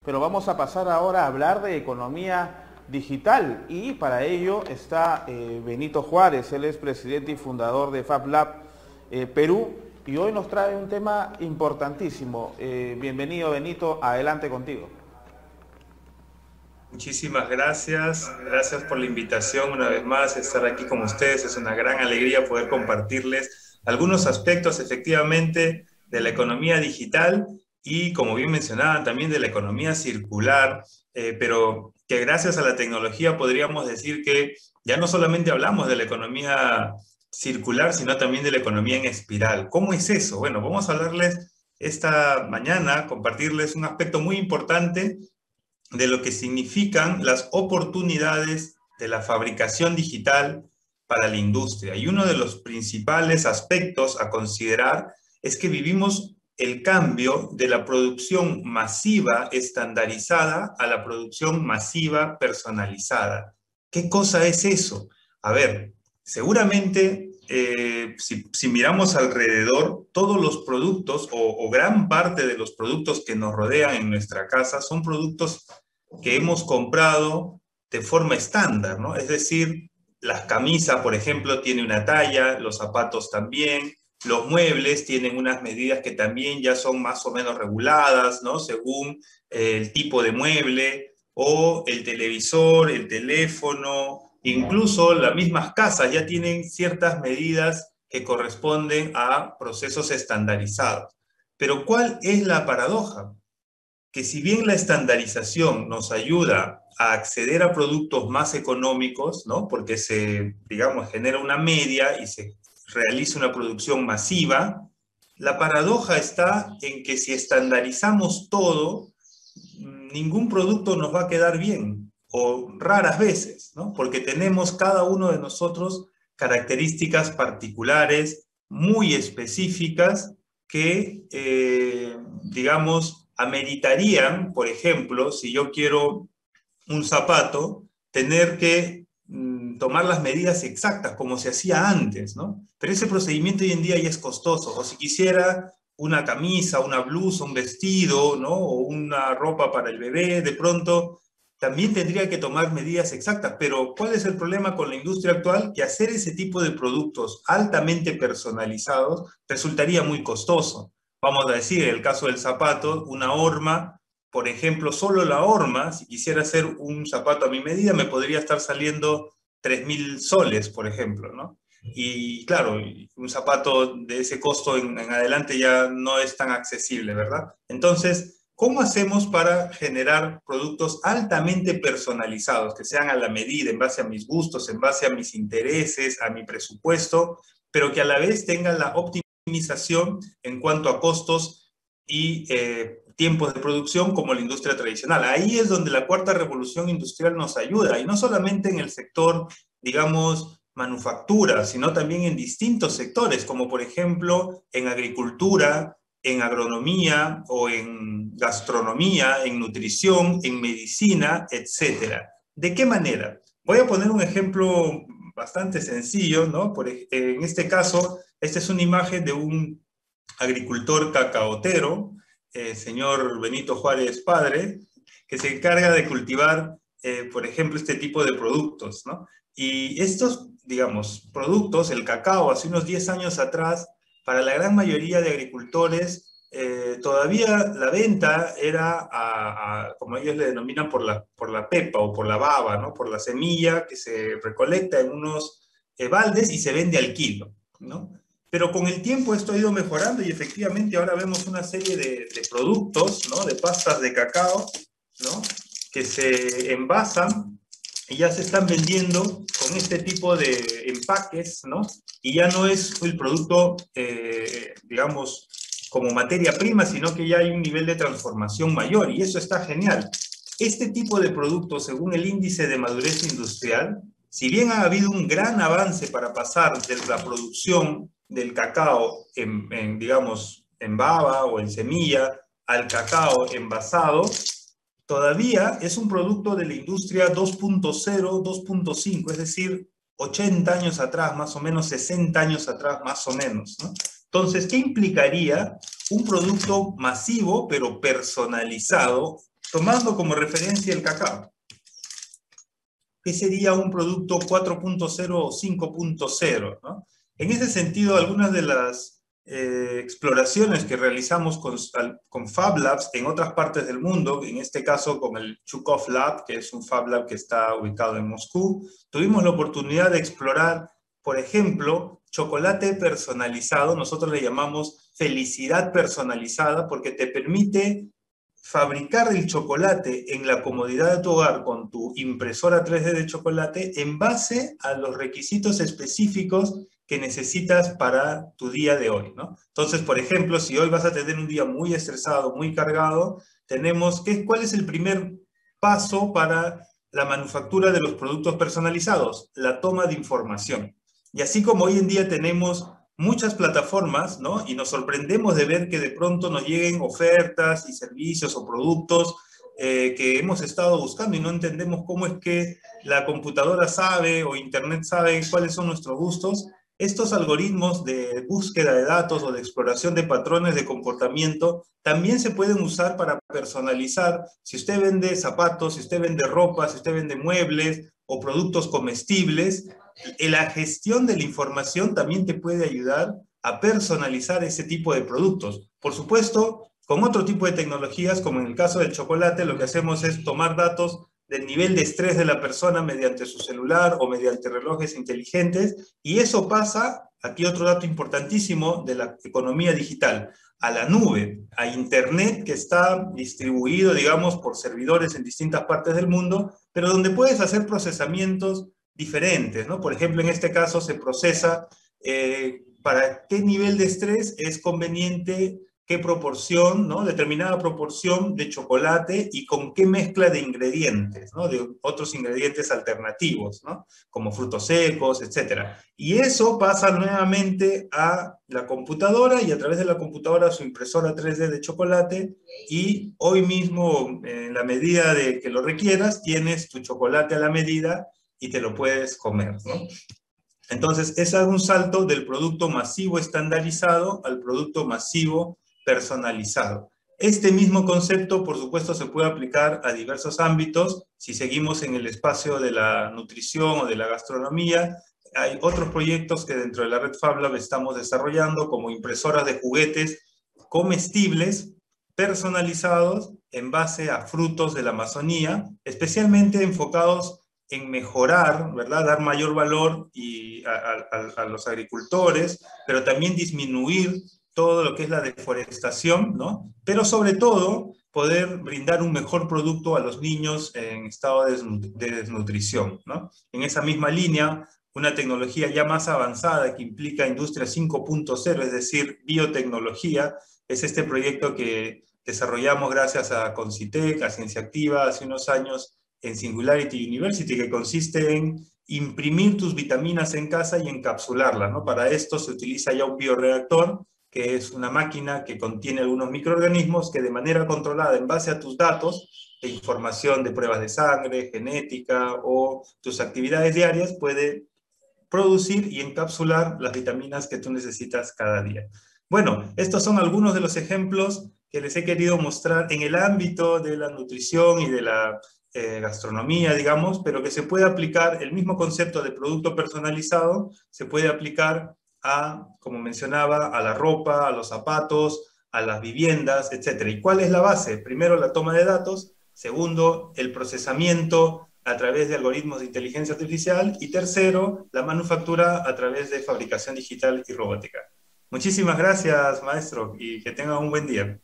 Pero vamos a pasar ahora a hablar de economía digital y para ello está Benito Juárez, él es presidente y fundador de FabLab Perú y hoy nos trae un tema importantísimo. Bienvenido Benito, adelante contigo. Muchísimas gracias, gracias por la invitación una vez más, estar aquí con ustedes. Es una gran alegría poder compartirles algunos aspectos efectivamente de la economía digital y, como bien mencionaban, también de la economía circular, pero que gracias a la tecnología podríamos decir que ya no solamente hablamos de la economía circular, sino también de la economía en espiral. ¿Cómo es eso? Bueno, vamos a hablarles esta mañana, compartirles un aspecto muy importante de lo que significan las oportunidades de la fabricación digital para la industria. Y uno de los principales aspectos a considerar es que vivimos el cambio de la producción masiva estandarizada a la producción masiva personalizada. ¿Qué cosa es eso? A ver, seguramente si miramos alrededor, todos los productos o gran parte de los productos que nos rodean en nuestra casa son productos que hemos comprado de forma estándar, ¿no? Es decir, las camisas, por ejemplo, tienen una talla, los zapatos también, los muebles tienen unas medidas que también ya son más o menos reguladas, ¿no? Según el tipo de mueble, o el televisor, el teléfono, incluso las mismas casas ya tienen ciertas medidas que corresponden a procesos estandarizados. Pero ¿cuál es la paradoja? Que si bien la estandarización nos ayuda a acceder a productos más económicos, ¿no? Porque se, digamos, genera una media y se realiza una producción masiva, la paradoja está en que si estandarizamos todo, ningún producto nos va a quedar bien, o raras veces, ¿no? Porque tenemos cada uno de nosotros características particulares, muy específicas, que, digamos, ameritarían, por ejemplo, si yo quiero un zapato, tener que tomar las medidas exactas, como se hacía antes, ¿no? Pero ese procedimiento hoy en día ya es costoso. O si quisiera una camisa, una blusa, un vestido, ¿no? O una ropa para el bebé, de pronto también tendría que tomar medidas exactas. Pero ¿cuál es el problema con la industria actual? Que hacer ese tipo de productos altamente personalizados resultaría muy costoso. Vamos a decir, en el caso del zapato, una horma, por ejemplo, solo la horma, si quisiera hacer un zapato a mi medida, me podría estar saliendo 3.000 soles, por ejemplo, ¿no? Y claro, un zapato de ese costo en adelante ya no es tan accesible, ¿verdad? Entonces, ¿cómo hacemos para generar productos altamente personalizados, que sean a la medida, en base a mis gustos, en base a mis intereses, a mi presupuesto, pero que a la vez tengan la optimización en cuanto a costos y tiempos de producción como la industria tradicional? Ahí es donde la cuarta revolución industrial nos ayuda, y no solamente en el sector, digamos, manufactura, sino también en distintos sectores, como por ejemplo en agricultura, en agronomía o en gastronomía, en nutrición, en medicina, etcétera. ¿De qué manera? Voy a poner un ejemplo bastante sencillo, ¿no? En este caso, esta es una imagen de un agricultor cacaotero, señor Benito Juárez padre, que se encarga de cultivar, por ejemplo, este tipo de productos, ¿no? Y estos, digamos, productos, el cacao, hace unos 10 años atrás, para la gran mayoría de agricultores, todavía la venta era, como ellos le denominan, por la pepa o por la baba, ¿no? Por la semilla que se recolecta en unos baldes y se vende al kilo, ¿no? Pero con el tiempo esto ha ido mejorando y efectivamente ahora vemos una serie de productos, ¿no? De pastas de cacao, ¿no? Que se envasan y ya se están vendiendo con este tipo de empaques, ¿no? Y ya no es el producto, digamos, como materia prima, sino que ya hay un nivel de transformación mayor y eso está genial. Este tipo de productos, según el índice de madurez industrial, si bien ha habido un gran avance para pasar de la producción del cacao digamos, en baba o en semilla al cacao envasado, todavía es un producto de la industria 2.0, 2.5, es decir, 80 años atrás, más o menos, 60 años atrás, más o menos, ¿no? Entonces, ¿qué implicaría un producto masivo, pero personalizado tomando como referencia el cacao. ¿Qué sería un producto 4.0 o 5.0? ¿No? En ese sentido, algunas de las exploraciones que realizamos con Fab Labs en otras partes del mundo, en este caso con el Chukov Lab, que es un Fab Lab que está ubicado en Moscú, tuvimos la oportunidad de explorar, por ejemplo, chocolate personalizado. Nosotros le llamamos felicidad personalizada porque te permite fabricar el chocolate en la comodidad de tu hogar con tu impresora 3D de chocolate en base a los requisitos específicos que necesitas para tu día de hoy, ¿no? Entonces, por ejemplo, si hoy vas a tener un día muy estresado, muy cargado, ¿cuál es el primer paso para la manufactura de los productos personalizados? La toma de información. Y así como hoy en día tenemos muchas plataformas, ¿no? Y nos sorprendemos de ver que de pronto nos lleguen ofertas y servicios o productos que hemos estado buscando y no entendemos cómo es que la computadora sabe o Internet sabe cuáles son nuestros gustos. Estos algoritmos de búsqueda de datos o de exploración de patrones de comportamiento también se pueden usar para personalizar. Si usted vende zapatos, si usted vende ropa, si usted vende muebles o productos comestibles, la gestión de la información también te puede ayudar a personalizar ese tipo de productos. Por supuesto, con otro tipo de tecnologías, como en el caso del chocolate, lo que hacemos es tomar datos del nivel de estrés de la persona mediante su celular o mediante relojes inteligentes, y eso pasa, aquí otro dato importantísimo de la economía digital, a la nube, a Internet, que está distribuido, digamos, por servidores en distintas partes del mundo, pero donde puedes hacer procesamientos diferentes, ¿no? Por ejemplo, en este caso se procesa para qué nivel de estrés es conveniente, qué proporción, ¿no? Determinada proporción de chocolate y con qué mezcla de ingredientes, ¿no? De otros ingredientes alternativos, ¿no? Como frutos secos, etc. Y eso pasa nuevamente a la computadora y a través de la computadora a su impresora 3D de chocolate, y hoy mismo, en la medida de que lo requieras, tienes tu chocolate a la medida y te lo puedes comer, ¿no? Entonces, ese es un salto del producto masivo estandarizado al producto masivo personalizado. Este mismo concepto, por supuesto, se puede aplicar a diversos ámbitos. Si seguimos en el espacio de la nutrición o de la gastronomía, hay otros proyectos que dentro de la red Fab Lab estamos desarrollando, como impresoras de juguetes comestibles personalizados en base a frutos de la Amazonía, especialmente enfocados en mejorar, ¿verdad? Dar mayor valor a los agricultores, pero también disminuir todo lo que es la deforestación, ¿no? Pero sobre todo, poder brindar un mejor producto a los niños en estado de desnutrición, ¿no? En esa misma línea, una tecnología ya más avanzada que implica industria 5.0, es decir, biotecnología, es este proyecto que desarrollamos gracias a Concitec, a Ciencia Activa, hace unos años, en Singularity University, que consiste en imprimir tus vitaminas en casa y encapsularlas, ¿no? Para esto se utiliza ya un bioreactor, que es una máquina que contiene algunos microorganismos que de manera controlada, en base a tus datos de información de pruebas de sangre, genética o tus actividades diarias, puede producir y encapsular las vitaminas que tú necesitas cada día. Bueno, estos son algunos de los ejemplos que les he querido mostrar en el ámbito de la nutrición y de la gastronomía, digamos, pero que se puede aplicar el mismo concepto de producto personalizado, se puede aplicar a, como mencionaba, a la ropa, a los zapatos, a las viviendas, etc. ¿Y cuál es la base? Primero, la toma de datos. Segundo, el procesamiento a través de algoritmos de inteligencia artificial. Y tercero, la manufactura a través de fabricación digital y robótica. Muchísimas gracias, maestro, y que tenga un buen día.